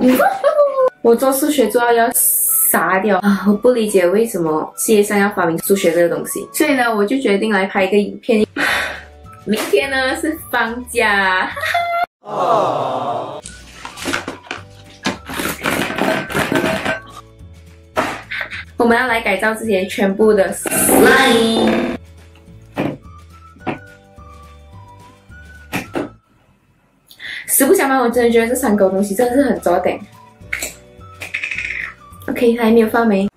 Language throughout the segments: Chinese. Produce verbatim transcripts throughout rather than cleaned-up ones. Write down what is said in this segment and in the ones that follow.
我做数学做到要傻掉啊！我不理解为什么世界上要发明数学这个东西，所以呢，我就决定来拍一个影片。明天呢是放假，哦。我们要来改造这些全部的 slime。实不相瞒，我真的觉得这三个东西真的是很糟的。OK， 还没有发霉。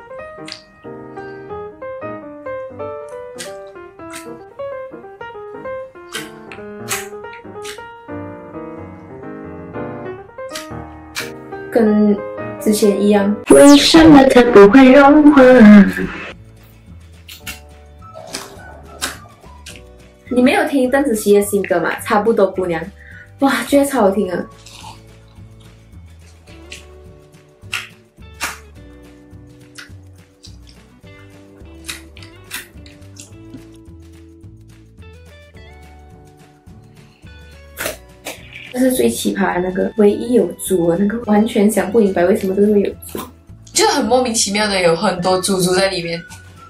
跟之前一样。为什么它不会融化？你没有听邓紫棋的新歌吗？差不多姑娘，哇，觉得超好听啊！这是最奇葩的那个，唯一有猪的那个，完全想不明白为什么这个会有猪， 就很莫名其妙的有很多猪猪在里面。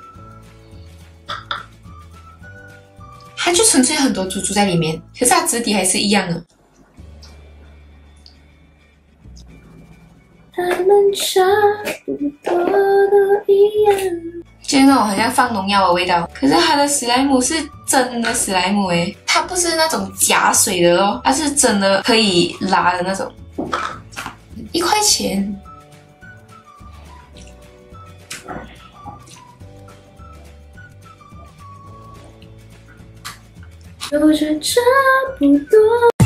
它就纯粹很多猪猪在里面，可是它质地还是一样的。它们差不多都一样，就是那种好像放农药的味道。可是它的史莱姆是真的史莱姆诶，它不是那种假水的哦，它是真的可以拉的那种。一块钱。 有着差不多。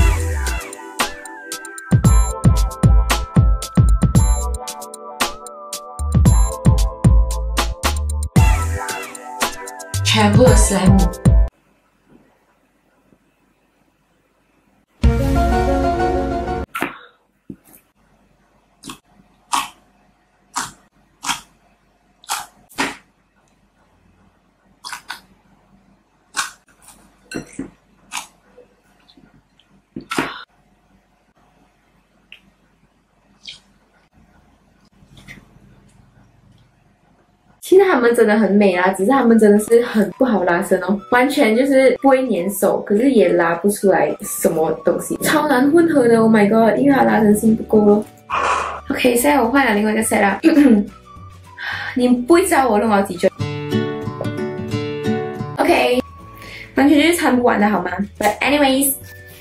全部的史莱姆。 其实它们真的很美啦，只是它们真的是很不好拉伸哦，完全就是不会粘手，可是也拉不出来什么东西，超难混合的 ，Oh my god， 因为它拉伸性不够咯。OK， 现在我换了另外一个 set 啦，你不会知道我弄了几卷。OK， 完全就是参不完的好吗 ？But anyways，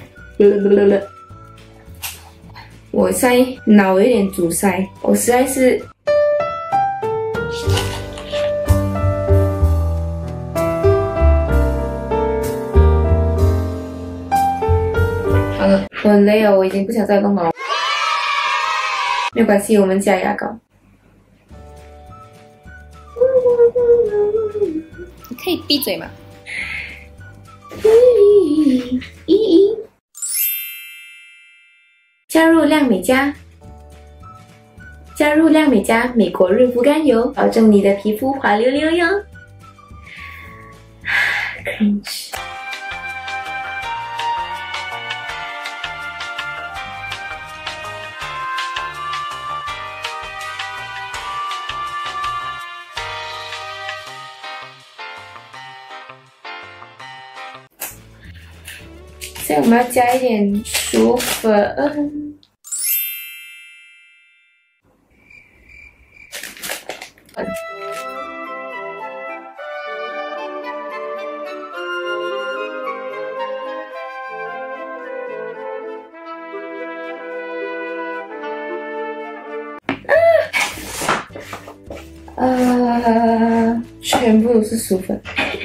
我现在脑有点阻塞，我实在是。好了，我很累哦，我已经不想再弄了。没有关系，我们加牙膏。 你可以闭嘴吗？ 加入亮美家，加入亮美家美国润肤甘油，保证你的皮肤滑溜溜哟。Cringe。所以我们要加一点薯粉。呃，全部都是薯粉。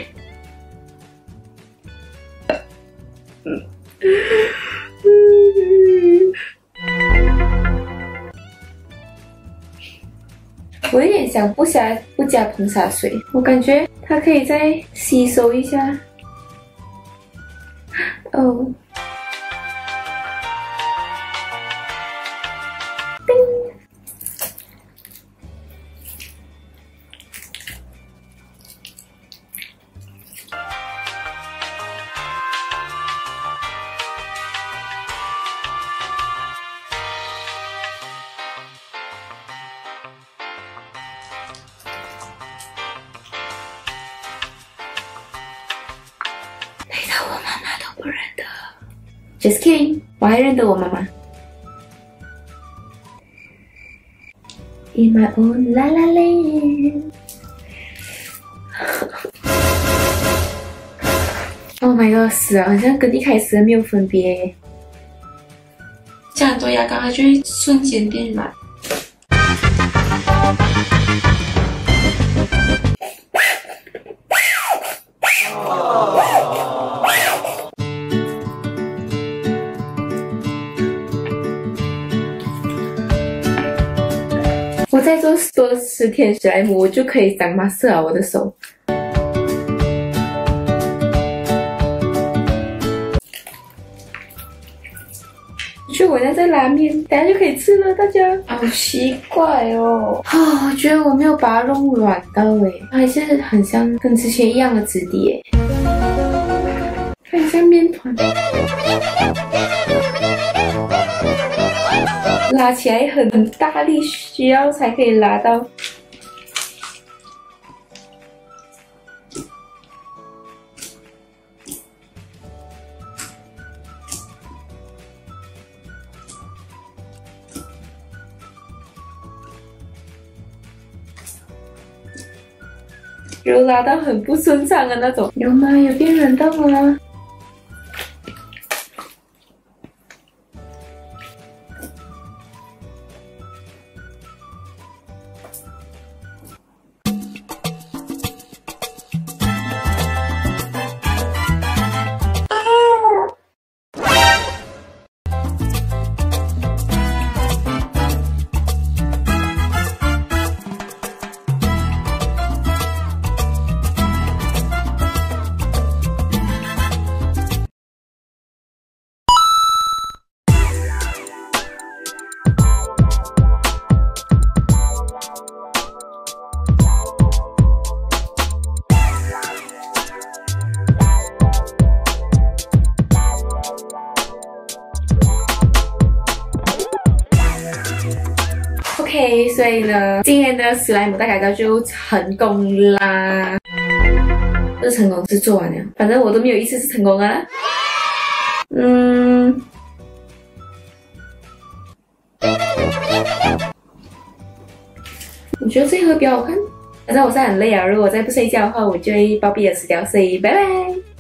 我有点想不加不加硼砂水，我感觉它可以再吸收一下。哦，叮。 Just kidding， 我还认得我妈妈。In my own la la land。Oh my god， 死了，好像跟一开始的没有分别。 加很多牙膏，它就会瞬间变软。 我再做多十天史莱姆，我就可以长马色了我的手。就我在这拉面，等下就可以吃了，大家。 好奇怪哦！ 啊、我觉得我没有把它弄软到诶，还是很像跟之前一样的质地诶，很像面团。拉起来很大力，需要才可以拉到。有拉到很不顺畅的那种，有吗？有变冷冻吗？OK， 所以呢，今天的史莱姆大改造就成功啦。这成功是做完了，反正我都没有一次是成功的啦。嗯，我觉得这一盒比较好看。反正我现在很累啊，如果再不睡觉的话，我就会暴毙的死掉。所以拜拜。